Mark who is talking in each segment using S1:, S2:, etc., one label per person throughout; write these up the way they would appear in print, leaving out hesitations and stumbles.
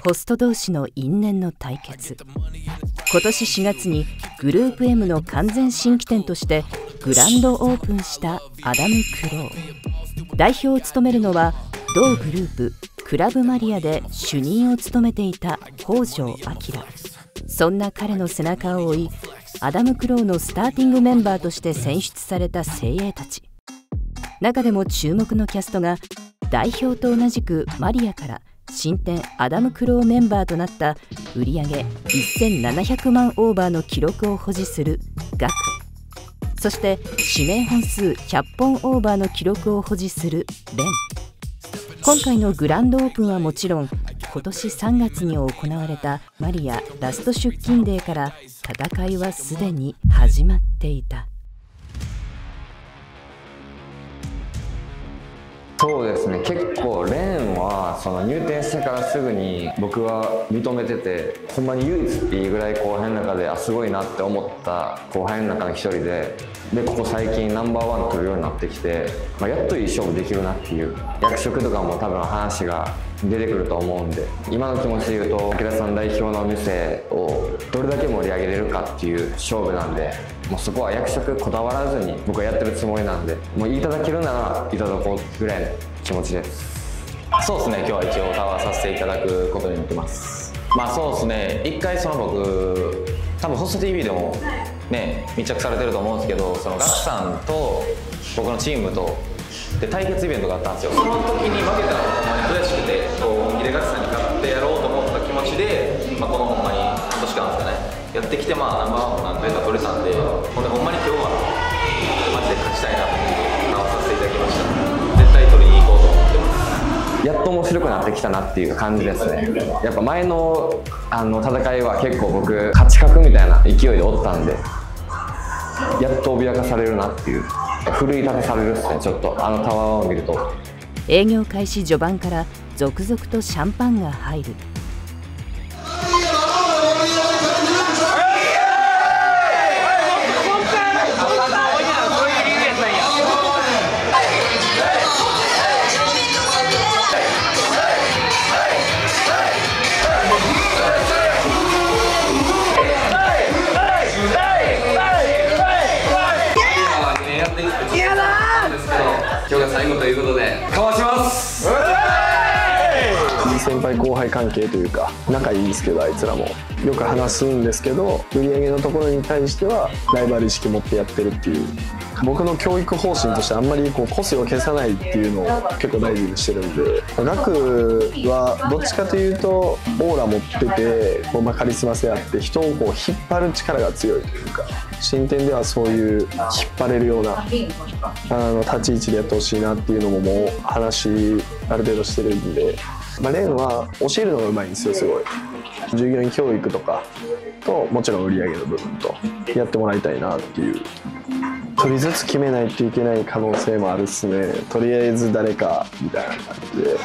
S1: ホスト同士の因縁の対決。今年4月にグループ M の完全新規店としてグランドオープンしたアダム・クロー。代表を務めるのは同グループクラブマリアで主任を務めていた北条明。そんな彼の背中を追い、アダム・クローのスターティングメンバーとして選出された精鋭たち。中でも注目のキャストが代表と同じくマリアから新店アダム・クローメンバーとなった売上1700万オーバーの記録を保持するガク、そして指名本数100本オーバーの記録を保持するレン。今回のグランドオープンはもちろん、今年3月に行われたマリアラスト出勤デーから戦いはすでに始まっていた。
S2: そうですね、結構レーンはその入店してからすぐに僕は認めてて、ほんまに唯一っていいぐらい後輩の中ですごいなって思った後輩の中の一人で、ここ最近ナンバーワン取るようになってきて、やっといい勝負できるなっていう。役職とかも多分話が出てくると思うんで、今の気持ちで言うと池田さん代表の店をどれだけ盛り上げれるかっていう勝負なんで、もうそこは役職こだわらずに僕はやってるつもりなんで、もういただけるならいただこうぐらいの気持ちです。
S3: そうですね、今日は一応歌わさせていただくことになってます。そうですね、一回僕多分ホスト TV でもね密着されてると思うんですけど、そのガクさんと僕のチームとで対決イベントがあったんですよ。その時に負けたらほんまに悔しくて、本気でガクさんに勝ってやろうと思った気持ちで、このほんまに今年間ですかねやってきて、ナンバーワンも何回か取れたんで、ほんまに今日はマジで勝ちたいなと思って直させていただきました。絶対取りに行こうと思ってます。やっと面白くなってきたなっていう感じですね。やっぱ前の戦いは結構僕勝ち確みたいな勢いでおったんで、やっと脅かされるなっていう、奮い立たされるっすね。ちょっとタワーを見ると。
S1: 営業開始序盤から続々とシャンパンが入る。
S2: 今日が最後ということでかわします。
S4: いい先輩後輩関係というか仲いいんですけど、あいつらもよく話すんですけど、売り上げのところに対してはライバル意識持ってやってるっていう。僕の教育方針としてあんまり個性を消さないっていうのを結構大事にしてるんで、ガクはどっちかというとオーラ持っててカリスマ性あって人を引っ張る力が強いというか、新店ではそういう引っ張れるような立ち位置でやってほしいなっていうのももう話ある程度してるんで、レンは教えるのがうまいんですよ。すごい従業員教育とかともちろん売り上げの部分とやってもらいたいなっていう。一人ずつ決めないといけない可能性もあるっすね。とりあえず誰かみたいな感じで。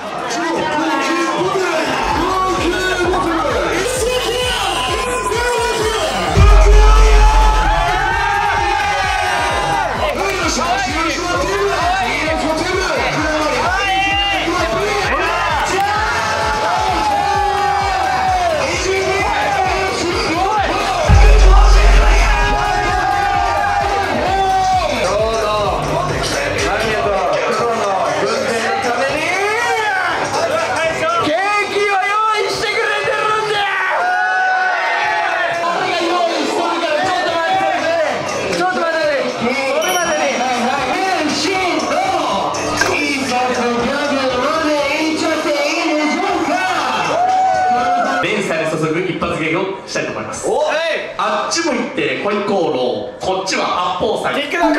S5: したいと思います。あっち向いて恋航路、こっちは八方斎。TikTok のやつ。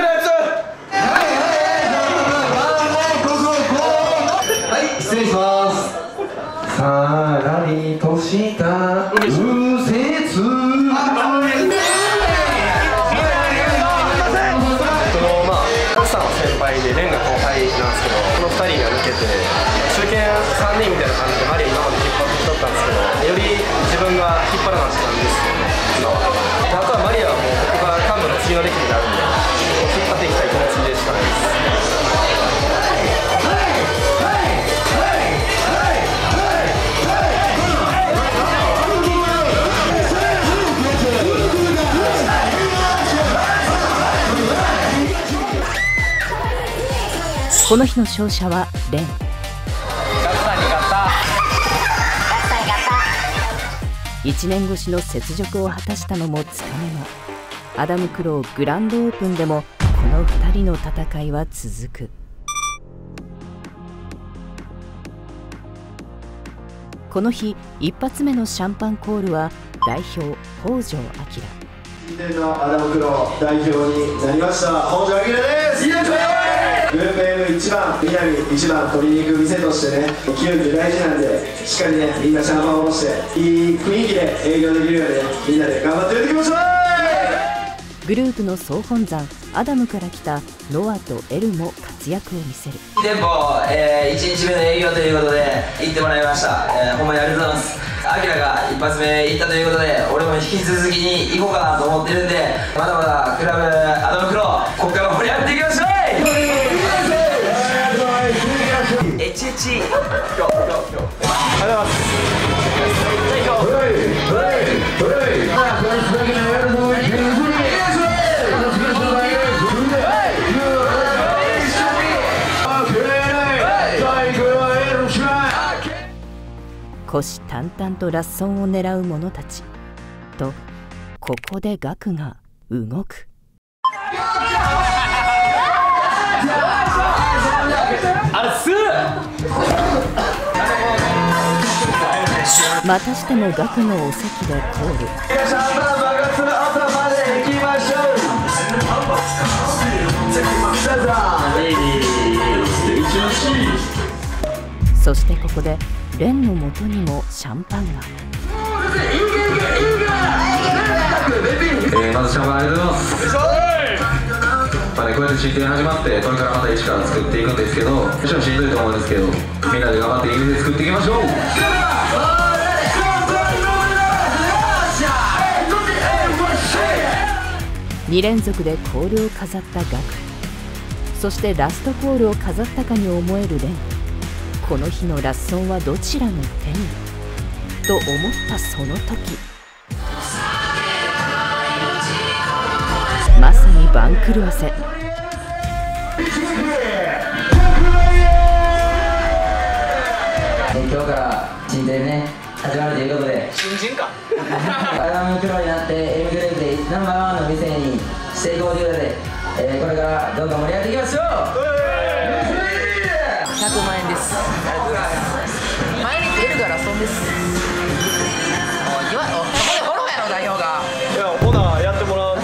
S5: はい、失礼します。さらりとした右折。
S6: ガクさんは先輩でレンが後輩なんですけど、この2人が抜けて中堅3人みたいな感じでマリア今まで引っ張ってきとったんですけど、より自分が引っ張るなんて感じですよね。今はあとはマリアはもう僕が幹部の次の歴になるんで引っ張っていきたい気持ちでしかないです。
S1: この日の勝者はレン。1年越しの雪辱を果たしたのもつかの間、アダム・クローグランドオープンでもこの2人の戦いは続く。この日一発目のシャンパンコールは代表北条明。
S7: 新年のアダム・クロー代表になりました北条明です。グループ M1 番、南1番取りに行く店としてね、気分って大事なんで、しっかりね、みんなシャンパンを下ろしていい雰囲気で営業できるようにね、みんなで頑張ってやっていきましょう。
S1: グループの総本山アダムから来たノアとエルも活躍を見せる。
S8: 店舗、1日目の営業ということで行ってもらいました、ほんまにありがとうございます。アキラが一発目行ったということで、俺も引き続きに行こうかなと思ってるんで、まだまだクラブアダム・クロー、ここから盛り上がっていきましょう。エチエチ。
S1: 虎視眈々とラッソンを狙う者たちと、ここでガクが動く。またしてもガクのお席でコール。そしてここでレンのもとにもシャンパンが。
S3: まずシャンパンありがとうございます。こうやって新店始まってこれからまた一から作っていくんですけど、もちろんしんどいと思うんですけど、みんなで頑張っていい店作っていきましょう。
S1: 2連続でコールを飾ったガク、そしてラストコールを飾ったかに思えるレン。この日のラッソンはどちらの手にと思ったその時、まさに番狂わせ。
S8: 今日から新店ね始まるということで、
S6: 新人か
S8: アダム・クローになって M グループでナンバーワンの店にしていこうということで、これからどんどん盛り上がっていきましょう。100万円です。毎日出るからそんです。おい、そこでフォローやろ代表が。
S6: いや、ほなやってもらう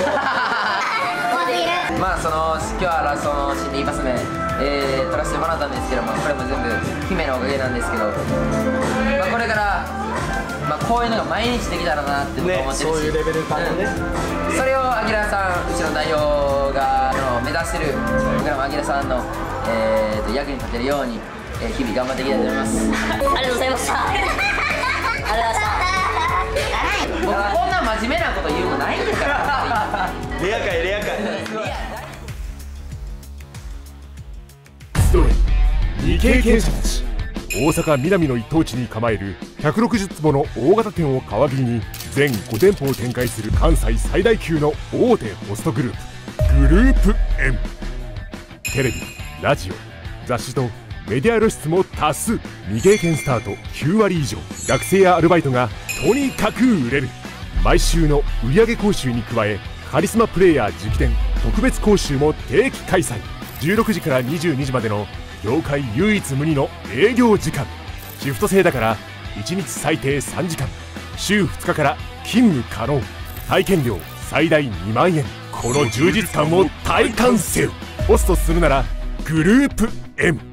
S8: まあ今日はラストの新年一発目、撮らせてもらったんですけども、これも全部姫のおかげなんですけど、これから、こういうのが毎日できたらなって僕は思ってるし、
S6: そういうレベル感ね、
S8: それをアキラさん、うちの代表が目指してる、僕らもアキラさんの、役に立てるように、日々頑張っていきたいと思います。
S9: ありがとうございました。ありがとうございました。
S8: 僕こんな真面目なこと言うのないんですから
S6: レア会レア会。
S10: 未経験者たち。大阪南の一等地に構える160坪の大型店を皮切りに全5店舗を展開する関西最大級の大手ホストグループ、グループ M。 テレビ、ラジオ、雑誌とメディア露出も多数。未経験スタート9割以上。学生やアルバイトがとにかく売れる。毎週の売上講習に加え、カリスマプレイヤー直伝特別講習も定期開催。16時から22時までの業界唯一無二の営業時間。シフト制だから1日最低3時間、週2日から勤務可能。体験料最大2万円。この充実感を体感せよ。ホストするならグループ M。